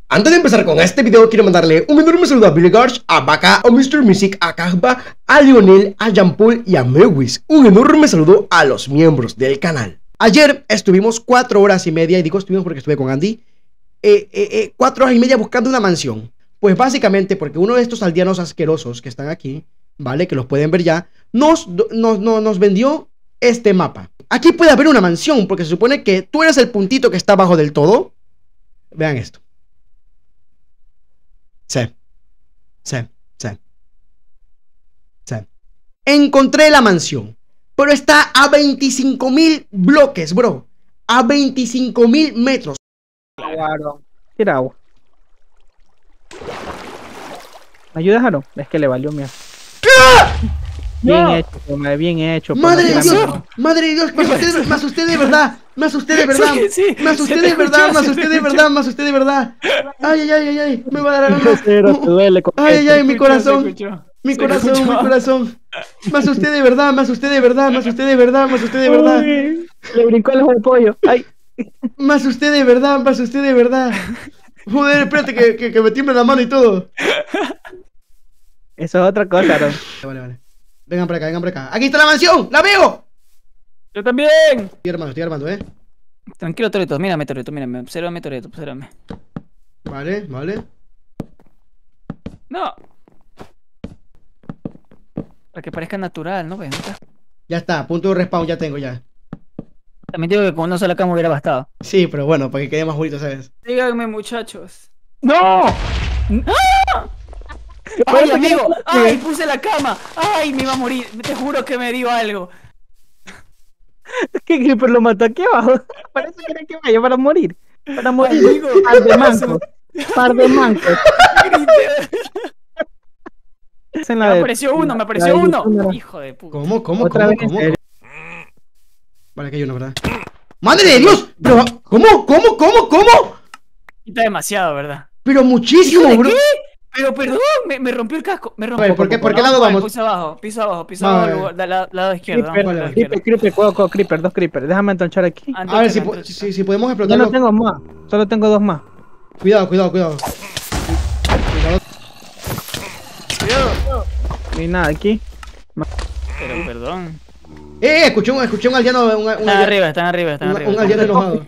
Antes de empezar con este video, quiero mandarle un enorme saludo a Billy Garch, a Baka, a Mr. Music, a Kahba, a Lionel, a Jean-Paul y a Mewis. Un enorme saludo a los miembros del canal. Ayer estuvimos 4 horas y media, y digo estuvimos porque estuve con Andy, 4 horas y media buscando una mansión. Pues básicamente porque uno de estos aldeanos asquerosos que están aquí, ¿vale? Que los pueden ver ya, nos vendió este mapa. Aquí puede haber una mansión, porque se supone que tú eres el puntito que está abajo del todo. Vean esto. Sí. Encontré la mansión, pero está a 25.000 bloques, bro. A 25.000 metros. Claro. Tira agua. ¿Me ayudas, Aaron? Es que le valió mierda. Bien hecho, hombre, bien hecho. Madre de Dios, madre de Dios, me asusté de verdad. Me asusté de verdad. Me asusté de verdad, me asusté de verdad, me asusté de verdad. Ay, me va a dar la ay, mi corazón. Mi corazón. Me asusté de verdad, me asusté de verdad. Uy, le brincó el ojo de pollo. Ay. Me asusté de verdad. Joder, espérate que me tiembla la mano y todo. Eso es otra cosa, Aaron. Vale. Vengan por acá. ¡Aquí está la mansión! ¡La veo! ¡Yo también! Estoy armando, Tranquilo, Toreto, mírame, obsérvame, Toreto, obsérvame. Vale. ¡No! Para que parezca natural, ¿no ves? Ya está, punto de respawn ya tengo ya. También digo que con una sola cama hubiera bastado. Sí, pero bueno, para que quede más bonito, ¿sabes? Díganme, muchachos. ¡No! ¡Ah! ¡Ay, amigo! ¡Ay, puse la cama! ¡Ay, me iba a morir! Te juro que me dio algo. ¿Qué Creeper lo mató aquí abajo? Parece que era que vaya para morir. Para morir. Amigo, Par de mancos. Me apareció uno. Hijo de puta. ¿Cómo? Otra vez. Vale, que hay uno, ¿verdad? ¡Madre de Dios! Pero, ¿cómo? Está demasiado, ¿verdad? Pero muchísimo, bro. ¿Qué? Pero perdón, me rompió el casco. Me rompió. A ver, ¿por qué lado vamos? Piso abajo, lado izquierdo. Creeper, juego Creeper, 2 Creeper. Déjame entonchar aquí. A ver si podemos Yo explotarlo. no tengo más, solo tengo 2 más. Cuidado. No hay nada aquí. Pero perdón. Escuché un aldeano. Están arriba. Un aldeano enojado.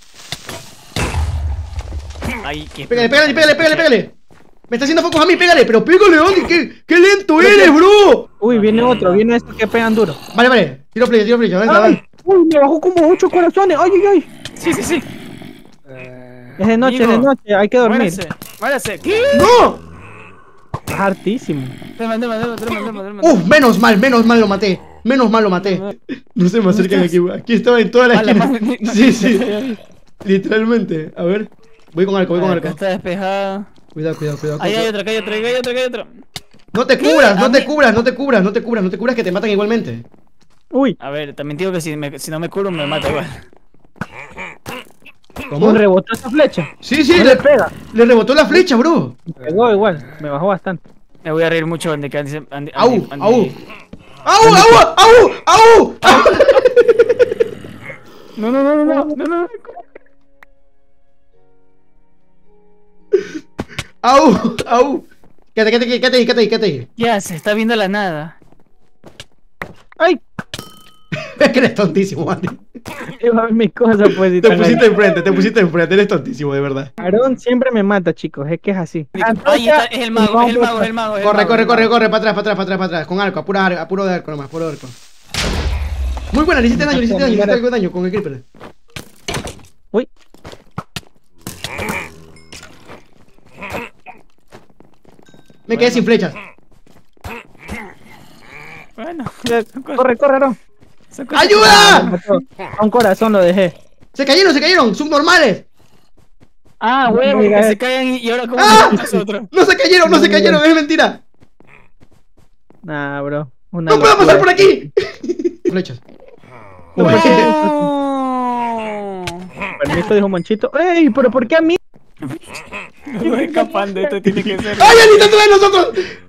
Ay, qué. Pégale. Me está haciendo focos a mí, pégale. Pero pégale, Andy. ¡Qué lento eres, bro! Uy, viene otro, viene estos que pegan duro. Vale. Tiro flecha. Venga. Uy, me bajó como 8 corazones. Ay. Sí. Es de noche, hay que dormir. Muérase. ¿Qué? ¡No! Es hartísimo. Menos mal lo maté. No se me acerquen aquí. Aquí estaba en toda la esquina. Sí. Literalmente. A ver. Voy con arco. Está despejado. Cuidado. Ahí hay otro. No te cubras que te matan igualmente. Uy. A ver, también digo que si no me cubro me mata igual. ¿Cómo? ¿Me rebotó esa flecha? Sí, no le pega. Le rebotó la flecha, bro. Me pegó igual, me bajó bastante. Me voy a reír mucho de que Andy. ¡Au! No. ¡Au! Quédate ahí. Ya, se está viendo la nada. ¡Ay! Es que eres tontísimo, Andy. Iba a ver mis cosas, pues. Te pusiste enfrente, eres tontísimo, de verdad. Aaron siempre me mata, chicos, es que es así. Ahí está, es el mago. Corre, para atrás. Con arco, apuro de arco nomás, puro arco. Muy buena, le hiciste algo de daño con el creeper. Uy. Me quedé sin flechas. Bueno. Corre, Aaron. ¡Ayuda! A un corazón lo dejé. Se cayeron, subnormales. Ah, huevo, que se caigan y ahora como nosotros. No se cayeron, es mentira. Nah, bro. ¡No puedo pasar por aquí! Flechas. Permiso, dijo Monchito. ¡Ey! ¿Pero por qué a mí? No escapando, esto tiene que ser. ¡Ay, Anita, tú de nosotros!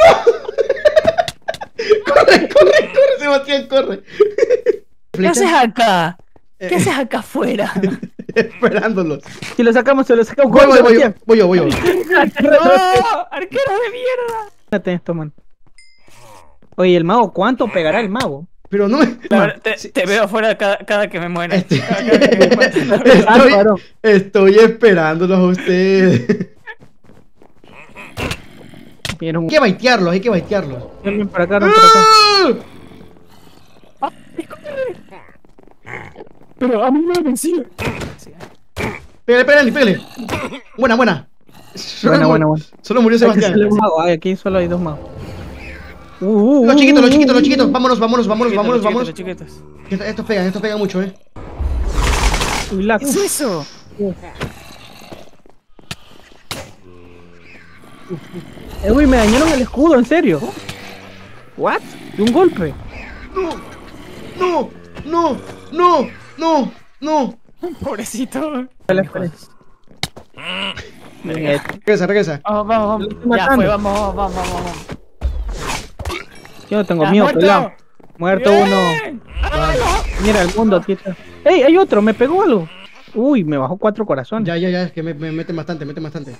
¡Corre, Sebastián, corre! ¿Qué haces acá? ¿Qué haces acá afuera? esperándolos. Si lo sacamos, se lo sacamos. Voy yo. ¡No! ¡Arquero de mierda! Fíjate esto, man. Oye, el mago, ¿cuánto pegará el mago? Pero no me... La verdad, te veo afuera cada que me muera. Estoy esperándolos a ustedes. Hay que baitearlos, hay que baitearlos. Ven para acá, ven para acá. Pero a mí me ha vencido. Pégale. Buena. Buena. Solo murió Sebastián. Sale un mago. Ay, aquí solo hay dos magos. Los chiquitos. Vámonos. Los chiquitos. Estos pegan mucho, Uy, la... ¿Qué es eso? Uy, me dañaron el escudo, en serio. What? De un golpe. No. Pobrecito. Regresa. Vamos. Ya fue, vamos. Yo no tengo miedo, pelado. Muerto Bien. uno. Mira el mundo aquí está. ¡Ey! Hay otro, me pegó algo. Uy, me bajó 4 corazones. Ya, es que me meten bastante. Perfecto.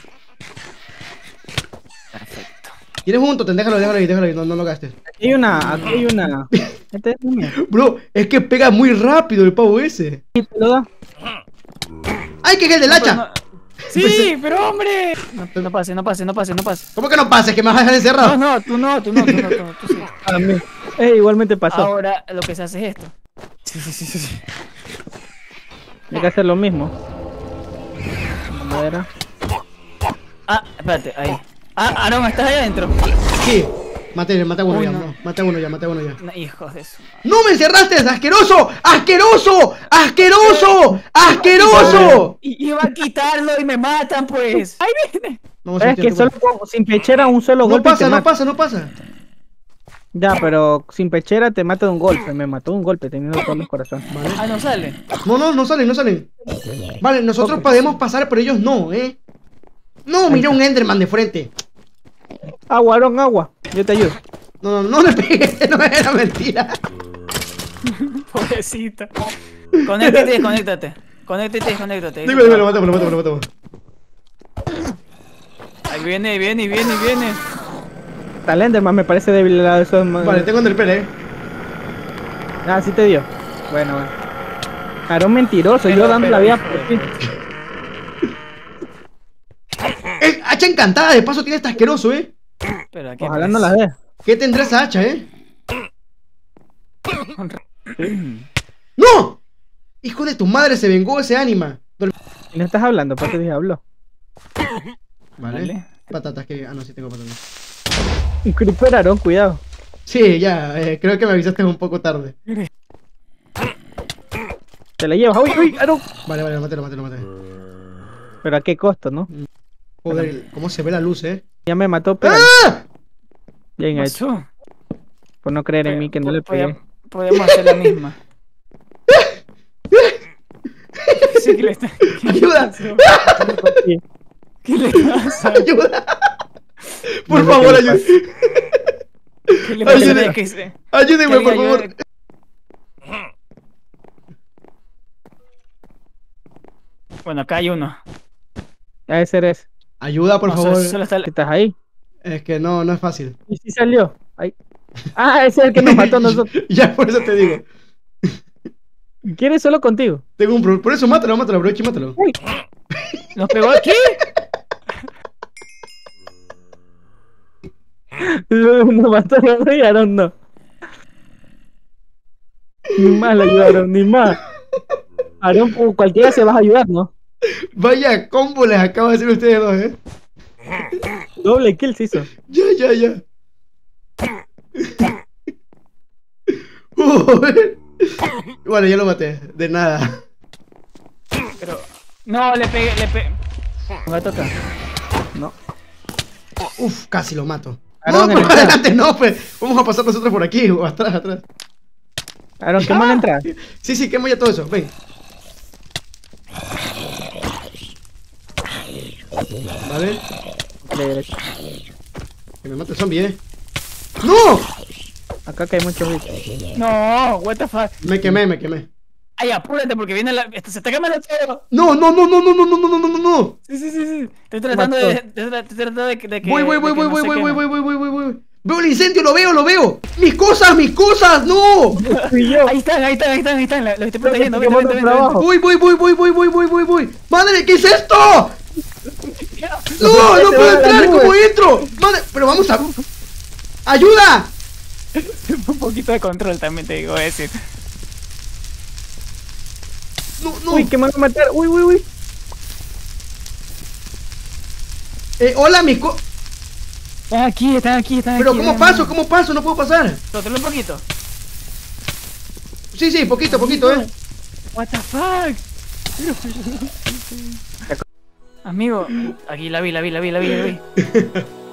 ¿Tienes un totem? Déjalo ahí, no lo gastes. Aquí hay una. Este es mío. Bro, es que pega muy rápido el pavo ese. ¿Te lo da? ¡Ay, que es el del hacha! Sí, pero hombre. No pase. ¿Cómo que no pases? ¿Que me vas a dejar encerrado? No, tú sí. A mí. Igualmente pasó. Ahora lo que se hace es esto. Sí. Hay que hacer lo mismo. Madera. Espérate, ahí. Aaron, ¿estás ahí adentro? Sí. Maté a uno Uy, ya, no. maté a uno ya. No, hijos de eso. ¡No me encerraste! ¡Asqueroso! Iba a quitarlo y me matan, pues. Ahí viene. Es que solo sin pechera un solo golpe. No pasa. Ya, pero sin pechera te mata de un golpe. Me mató de un golpe teniendo todos los corazones. Vale. No sale. No salen. Vale, nosotros podemos pasar, pero ellos no, No, mira un Enderman de frente. Agua, Aaron, agua. Yo te ayudo. No le pegué, no era mentira. Pobrecita. Conéctate y desconéctate. Dímelo, matamos. Ahí viene. Tal Enderman me parece débil al lado de esos. Vale, tengo Enderpele, Sí te dio. Bueno. Aaron mentiroso, yo dando la vida por ti. Hacha encantada, de paso tiene este asqueroso, Pero aquí Ojalá no la veas. ¿Qué tendrá esa hacha, ¡No! Hijo de tu madre, se vengó ese ánima. ¿Y no estás hablando? ¿Para qué dije hablo? Vale. Patatas que... no, sí tengo patatas. Un creeper, Aaron, cuidado. Sí, ya, creo que me avisaste un poco tarde. Te la llevas. ¡Uy, Aaron! Vale, mátelo. Pero a qué costo, ¿no? Joder, cómo se ve la luz, Ya me mató, pero... ¡Ah! Bien hecho. Por no creer en mí que no le pegué. Podemos hacer la misma. Sí, que le está... ¡Ayuda! ¿Qué le pasa? ¡Ayuda! Por favor, ayúdame. ¿Qué le pasa? Ayúdenme, por favor. Bueno, acá hay uno. A ese eres. Ayuda, por favor. Solo está ¿Estás ahí? Es que no es fácil. ¿Y si salió? Ahí. Ese es el que nos mató a nosotros. Ya, por eso te digo. ¿Quieres solo contigo? Tengo un problema. Por eso mátalo, aprovecha y mátalo. Uy. ¿Nos pegó aquí? Nos mató y Aaron no. Ni más le ayudaron, ni más. Aaron, cualquiera se va a ayudar, ¿no? Vaya combo les acabo de hacer ustedes dos, Doble kill se hizo. Ya. Bueno, ya lo maté. De nada. Pero... No, le pegué. ¿Me va a tocar? No. Uf, casi lo mato. Aaron, No, pero adelante no, pues. Vamos a pasar nosotros por aquí, o atrás. Aaron, ¿qué mal entrar? Sí, quemo ya todo eso, ven. Vale. Que me mate el zombie, ¡No! Acá que hay muchos bichos. No, what the fuck. Me quemé. Ay, apúrate porque viene la... Se está quemando todo. No, no, no, no, no, no, no, no, no, no, no. Sí. Estoy tratando de que... Voy. Voy. Veo el incendio, lo veo. Mis cosas, no. Fui yo. Ahí están. Los estoy protegiendo. Yo Vente. Voy. Madre, ¿qué es esto? No, no puedo entrar, ¿cómo entro? Madre, pero vamos a... ¡Ayuda! Un poquito de control también te digo decir. No. Uy, que me van a matar. Uy. Hola, mis cosas. Están aquí. Pero ¿cómo paso? No puedo pasar. Controla un poquito. Sí, poquito, What the fuck. Amigo, aquí la vi.